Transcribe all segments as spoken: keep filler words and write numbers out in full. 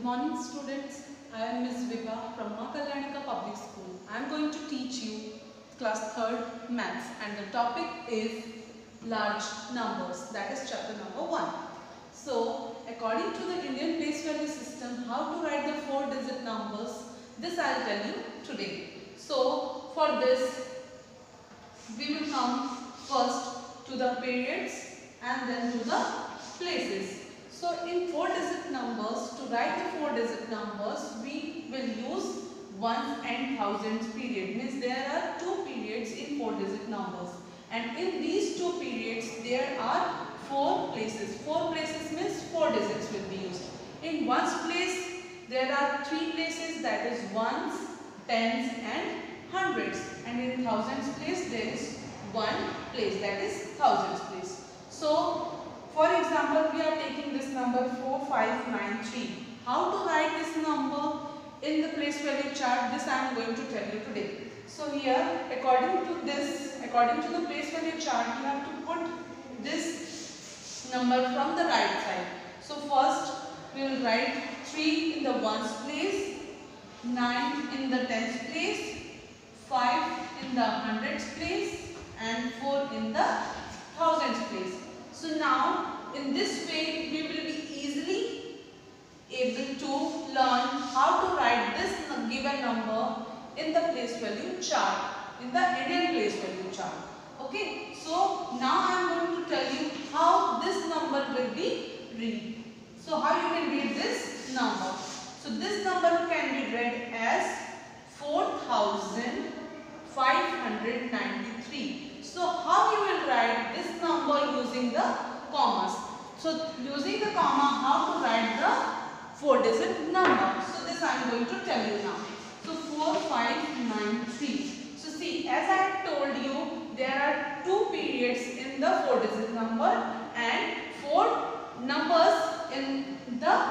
Good morning students, I am Miss Vibha from Ma Kalyanika Public School. I am going to teach you class third maths and the topic is large numbers, that is chapter number one. So according to the Indian place value system, how to write the four digit numbers, this I will tell you today. So for this we will come first to the periods and then to the places. So in four digit numbers, to write the four digit numbers, we will use ones and thousands period. Means there are two periods in four digit numbers. And in these two periods, there are four places. Four places means four digits will be used. In ones place, there are three places, that is ones, tens and hundreds. And in thousands place, there is one place, that is thousands place. So for example, we are taking this number four five nine three. How to write this number in the place value chart? This I am going to tell you today. So here, according to this, according to the place value chart, you have to put this number from the right side. So first, we will write three in the ones place, nine in the tens place, five in the hundreds place, and four in the thousands place. So now in this way we will be easily able to learn how to write this given number in the place value chart, in the Indian place value chart. Okay, so now I am going to tell you how this number will be read. So how you can read this number? So this number can be read as four thousand five hundred ninety-three. So how you will write this number using the commas? So using the comma, how to write the four digit number? So this I am going to tell you now. So four five nine three. So see, as I have told you, there are two periods in the four digit number and four numbers in the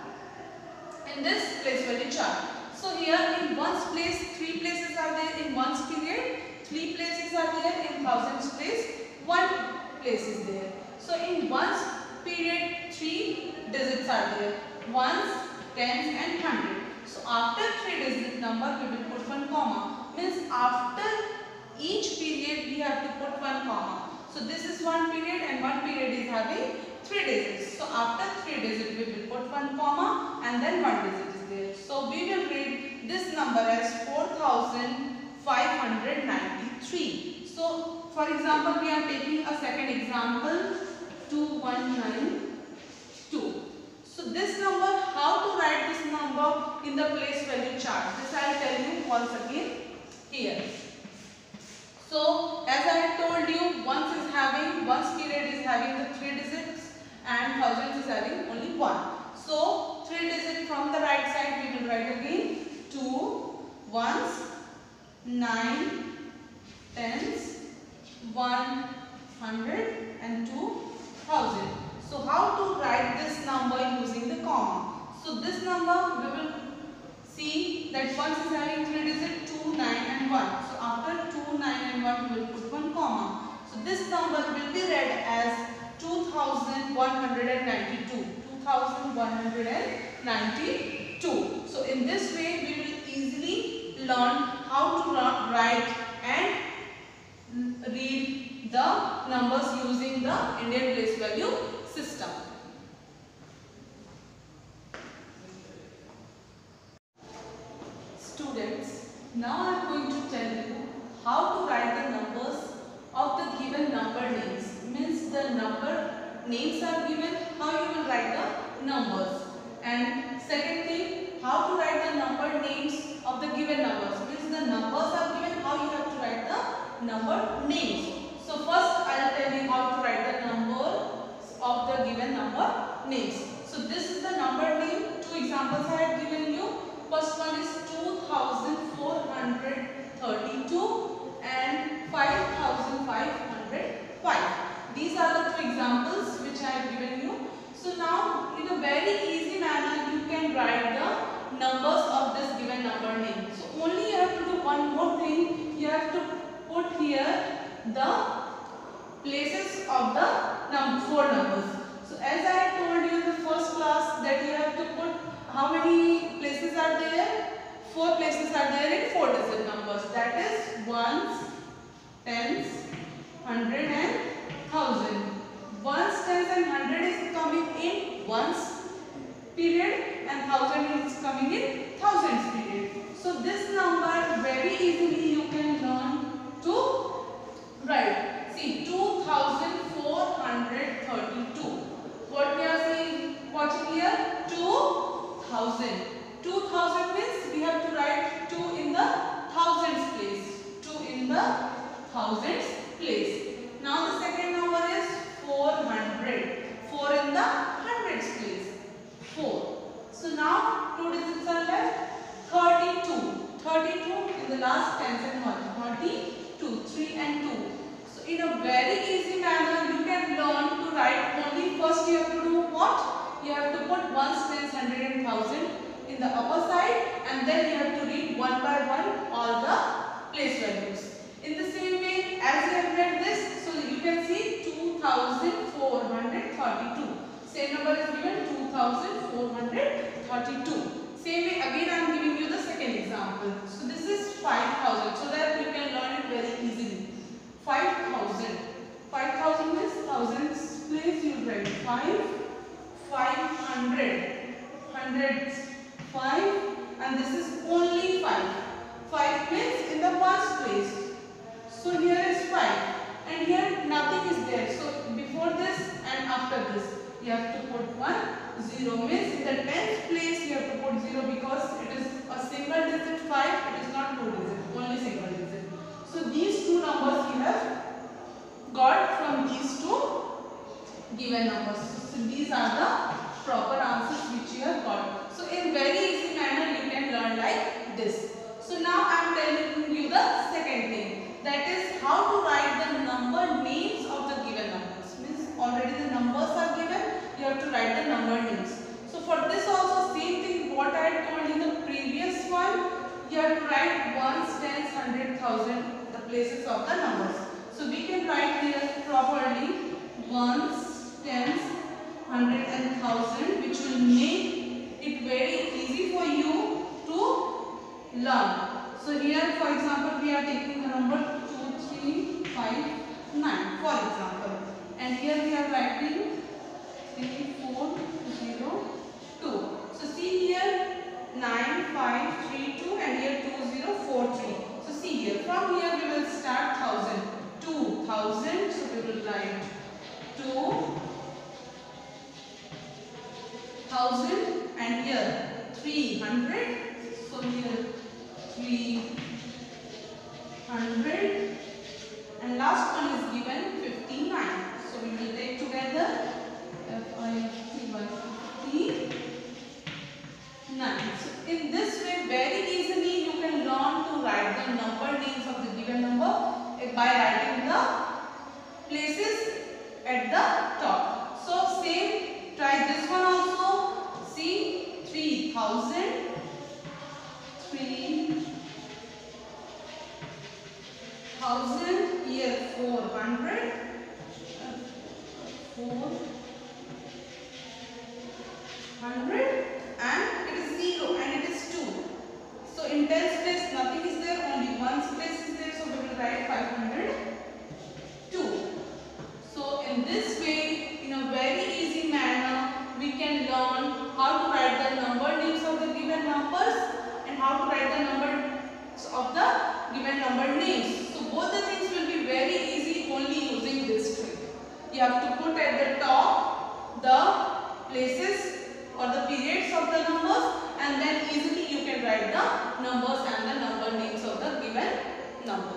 in this place value chart. So here in ones place, three places are there in ones period. Three places are there in thousands place, one place is there. So in ones period, three digits are there, ones, tens and hundred. So after three digit number we will put one comma. Means after each period we have to put one comma. So this is one period and one period is having three digits. So after three digits we will put one comma and then one digit is there. So we will read this number as four thousand five hundred ninety-three. So for example, we are taking a second example, two one nine two. So this number, how to write this number in the place value chart? This I will tell you once again here. So as I had told you, ones is having, ones period is having the three digits and thousands is having only one. So three digits from the right side we will write again, two, ones, nine, tens, one hundred and two thousand. So how to write this number using the comma? So this number we will see that ones is having three digits, two, nine and one. So after two, nine and one we will put one comma. So this number will be read as two thousand one hundred ninety-two. two thousand one hundred ninety-two. So in this way we will easily learn how to write and read the numbers using the Indian place value system. Students, now I am going to tell you how to write the numbers of the given number names. Means the number names are given, how you will write the numbers. And second thing, how to write the number names of the given numbers. Means the numbers are given, how you have to write the number names. So first I will tell you how to write the numbers of the given number names. So this is the number name. Two examples I have given you. First one is two thousand four hundred thirty-two and five thousand five hundred five. These are the two examples which I have given you. So now in a very easy manner you can write the numbers of this given number name. So only you have to do one more thing. You have to put here the places of the num four numbers. So as I told you in the first class that you have to put how many places are there? Four places are there in four digit numbers. That is ones, tens, hundred and thousand. Ones, tens and hundred is coming in ones period and thousand is coming in thousands period. So this number very easily you can learn to write. See, two thousand four hundred thirty-two. What we are seeing, watching here? two thousand. two thousand means we have to write two in the thousands place. two in the thousands place. Now the second number is four hundred. four in the hundreds place. four. So now two digits are left. thirty-two. thirty-two in the last tens and one. thirty-two. three and two. So in a very easy manner you can learn to write only first you have to do what? You have to put ones, tens, hundred and thousand in the upper side and then you have to read one by one all the place values. In the same way as you have read this, so you can see two thousand four hundred thirty-two. Same number is given two thousand four hundred thirty-two. Same way again I am giving you the second example. So this is five thousand so that you can learn it very easily. five thousand. five thousand means thousands place you write five. five hundred. Hundreds. five and this is only five. five means in the ones place. So here is five and here nothing is there. So before this and after this you have to put one. zero means in the tenth place you have to put zero because it is a single digit five. It is not two digit, only single digit. So these two numbers we have got from these two given numbers. So these are the proper answers which you have got. So in very easy manner you can learn like this. So now I am telling you the second thing, that is how to write the number names of the given numbers. Means already the numbers are given, you have to write the number names. So for this also same thing what I had told in the previous one, you have to write ones, tens, hundred, thousand, the places of the numbers. So we can write here properly ones, tens, hundred and thousand, which will make it very easy for you to learn. So here for example we are taking the number two, three, five, nine for example, and here we are writing three, four, zero, two. So see here nine, five, three, two and here two, zero, four, three. So see here from here we will start thousand. two thousand, so we will write two thousand and here three hundred. So here three hundred and last one is given fifty-nine. So we will take together F I T Y fifty-nine. So in this way very easily you can learn to write the number names of the given number by writing the places at the top. So same, try this one also. See three thousand, three thousand, here four hundred, four hundred and it is zero and it is two. So in tens place nothing is there, only ones place is there, so we will write five hundred two. So in this way, in a very easy manner, we can learn how to write the number names of the given numbers and how to write the numbers of the given number names. So both the things will be very easy only using this trick. You have to put at the top the places or the periods of the numbers and then easily you can write the numbers and the number names of the given numbers.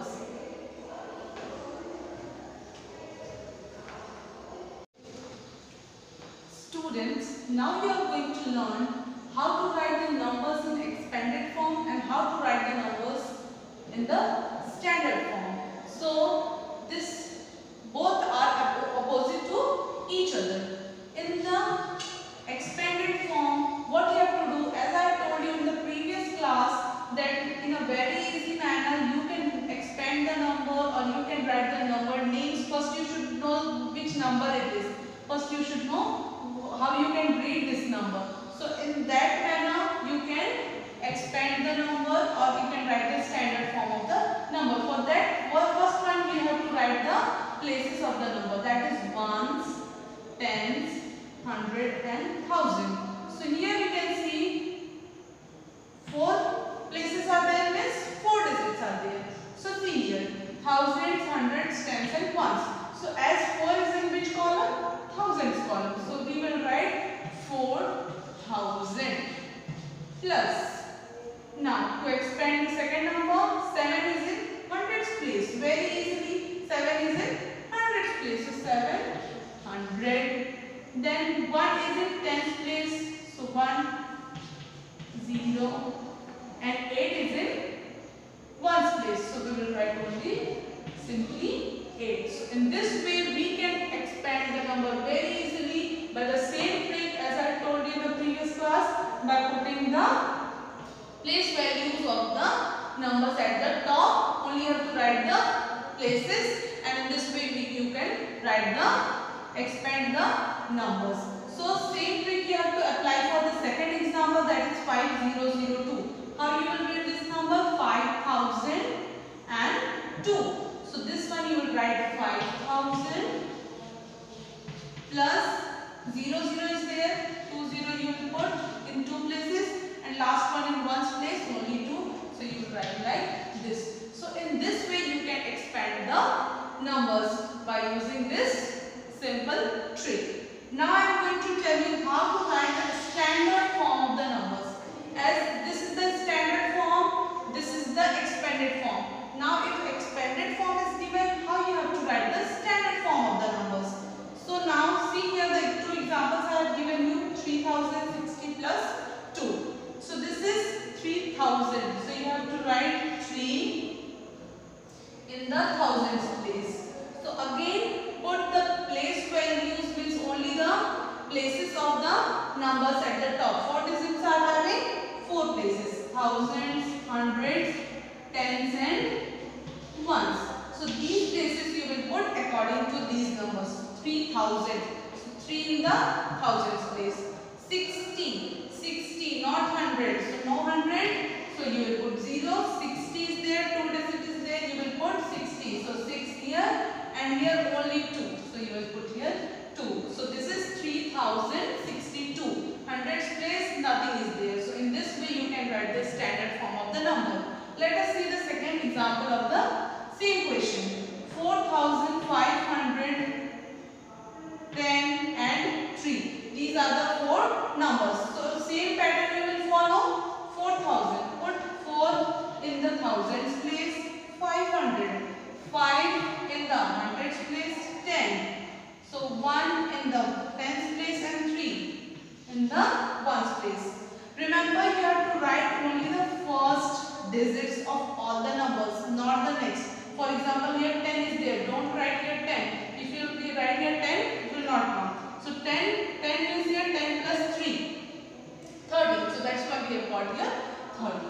Students, now we are going to learn how to write the numbers in expanded form and how to write the numbers in the standard form. So this both are opposite to each other. In the expanded form, what you have to do, as I told you in the previous class, that in a very easy manner you can expand the number or you can write the number names. First you should know which number it is. First you should know how you can read this number. So in that manner hundred and thousand. So here you can see four places are there, means four digits are there. So see here, thousands, hundreds, tens and ones. So as four is in which column? Thousands column. So we will write four thousand plus. Now to expand the second number, seven is in hundreds place. Very easily, seven is in hundreds place. So seven hundred. Then one is in tens place. So one, zero, and eight is in ones place. So we will write only simply eight. So in this way we can expand the number very easily by the same trick as I told you in the previous class, by putting the place values of the numbers at the top. Only you have to write the places, and in this way we, you can write the expand the numbers. So same trick you have to apply for the second example, that is five thousand two. How you will write this number? five thousand two. So this one you will write five thousand plus zero zero is there, two zero you will put in two places, and last one in ones place only two. So you will write like this. So in this way you can expand the numbers by using this simple trick. Now I am going to tell you how to write the standard form of the numbers. As this is the standard form, this is the expanded form. Now if expanded form is given, how you have to write the standard form of the numbers. So now see here the two examples I have given you, three thousand sixty plus two. So this is three thousand. So you have to write three in the thousands place. So again put the place values, means only the places of the numbers at the top. Four digits are having four places, thousands, hundreds, tens and ones. So these places you will put according to these numbers. three thousand. So three in the thousands place. sixty. sixty, not one hundred. So no one hundred. So you will put zero. sixty is there. Two digits is there. You will put sixty. So six here, and here only two. So you will put here two. So this is three thousand sixty-two. Hundreds place, nothing is there. So in this way you can write the standard form of the number. Let us see the second example of the same question. four thousand five hundred ten and three. These are the four numbers. So same pattern you will follow. four thousand. Put four in the thousands place. five hundred. five in the hundreds place. ten. So one in the tens place and three in the ones place. Remember you have to write only the first digits of all the numbers, not the next. For example, here ten is there. Don't write here ten. If you write here ten, it will not come. So ten, ten is here, ten plus three. thirty. So that's why we have got here thirty.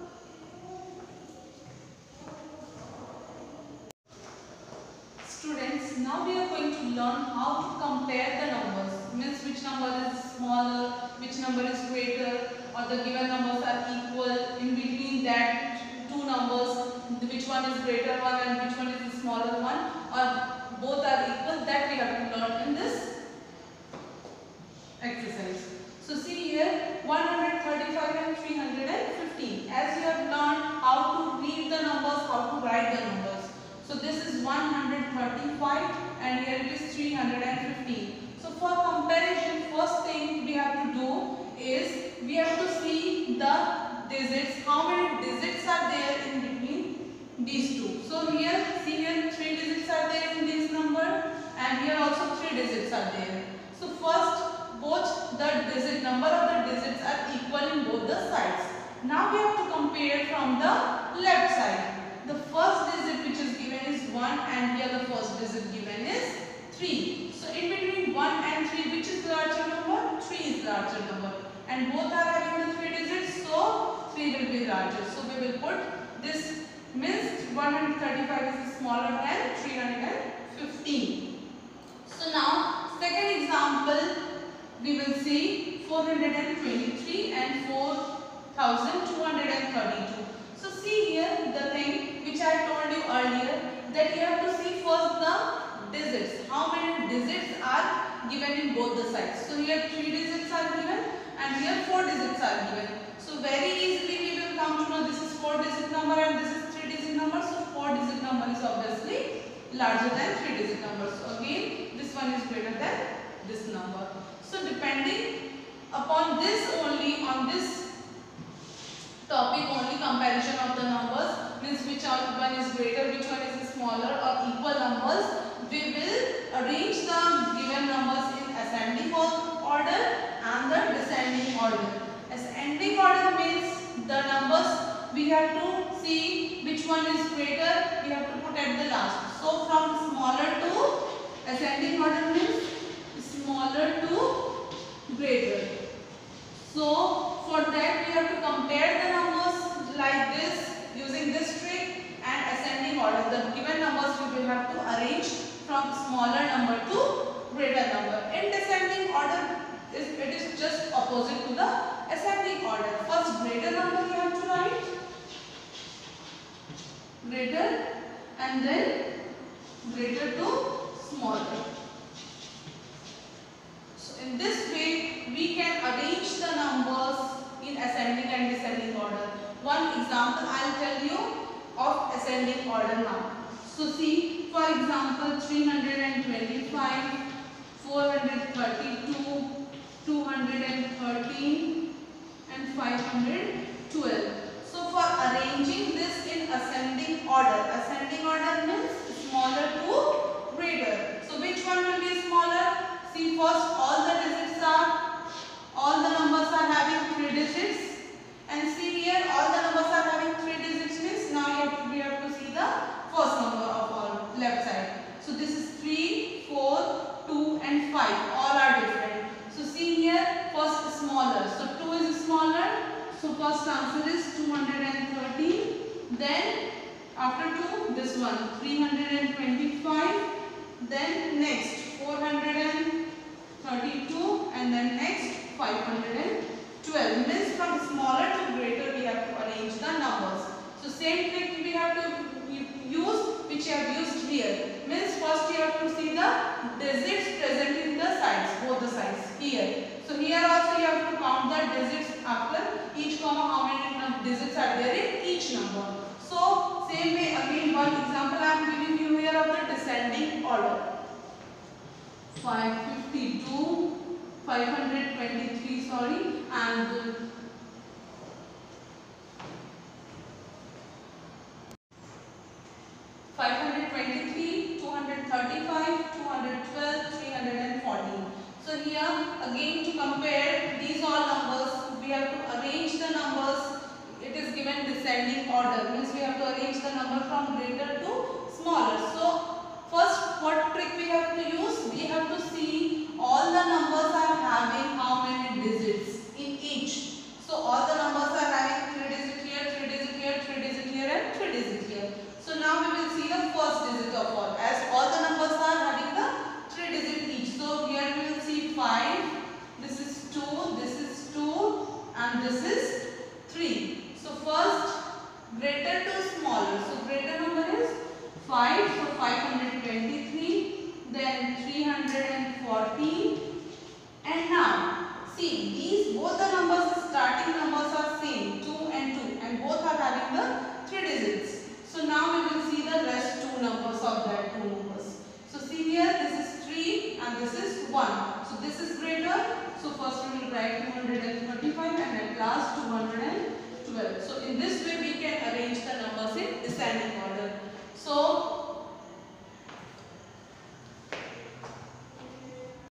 Students, now we are going to learn how to compare the numbers. Means which number is smaller, which number is greater, or the given numbers are equal. In between that two numbers, which one is greater one and which one is the smaller one, or both are equal, that we have to learn in this exercise. So see here, one hundred thirty-five and three hundred fifteen. As you have learned how to read the numbers, how to write the numbers. So this is one hundred thirty-five and here it is three hundred fifteen. So for comparison, first thing we have to do is we have to see the digits, how many digits are there in between these two. So here, see here three digits are there in this number, and here also three digits are there. So first, both the digit number of the digits are equal in both the sides. Now we have to compare from the left side. The first digit which is given is one, and here the first digit given is three. So in between one and three, which is larger number? three is larger number. And both are having the three digits, so three will be larger. So we will put this, means one hundred thirty-five is smaller than three hundred fifteen. So now second example we will see four hundred twenty-three and four thousand two hundred thirty-two. So see here the thing which I told you earlier, that you have to see first the digits. How many digits are given in both the sides. So here three digits are given and here four digits are given. So very easily we will come to know this is four digit number and this is three digit number. So four digit number is obviously larger than three digit number. So again this one is greater than this number. So depending upon this only, on this topic only, comparison of the numbers, means which one is greater, which one is smaller or equal numbers, we will arrange the given numbers in ascending order and the descending order. Ascending order means the numbers we have to see which one is greater, we have to put at the last. So from smaller to ascending order means smaller to greater. So for that we have to compare the numbers like this using this trick and ascending order. The given numbers we will have to arrange from smaller number to greater number. In descending order is it is just opposite to the ascending order. First greater number we have to write, greater, and then greater to smaller. So in this way we can arrange the numbers in ascending and descending order. One example I will tell you of ascending order now. So see, for example, three hundred twenty-five, four hundred thirty-two, two hundred thirteen and five hundred twelve. So for arranging this in ascending order, ascending order means smaller to greater. So which one will be smaller? See, first all the digits are, all the numbers are having three digits. And see here all the numbers are having three digits means now you have to, we have to see the first number of all left side. So this is three, four, two and five, all are different. So see here first smaller, so two is smaller, so first answer is two hundred thirty. Then after two this one three hundred twenty-five, then next four hundred thirty-two and then next five hundred twelve. Means from smaller to greater we have to arrange the numbers. So same trick we have to use which I have used here. Means first you have to see the digits present in the sides, both the sides here. So here also you have to count the digits after each comma, how many digits are there in each number. So same way again one example I am giving you here of the descending order. five hundred fifty-two, five hundred twenty-three, sorry, and five hundred twenty-three, two hundred thirty-five, two hundred twelve, three hundred fourteen. So here again to compare these all numbers we have to arrange the numbers. It is given descending order, means we have to arrange the number from greater to smaller. So first what trick we have to use? We have to see all the numbers are having how many digits in each. So all the numbers are having three digit here, three digit here, three digit here and three digit here. So now we will see the first digit of all, as all the numbers are having the three digit each. So here we will see five, this is two, this is two and this is three. So first greater to smaller. So greater number is five, so five hundred twenty-three, then three hundred fourteen, and now see these both the numbers, starting numbers are same, two and two, and both are having the three digits. So now we will see the rest two numbers of that two numbers. So see here this is three and this is one. So this is greater. So first we will write two hundred thirty-five and at last two hundred twelve. So in this way we can arrange the numbers in descending order.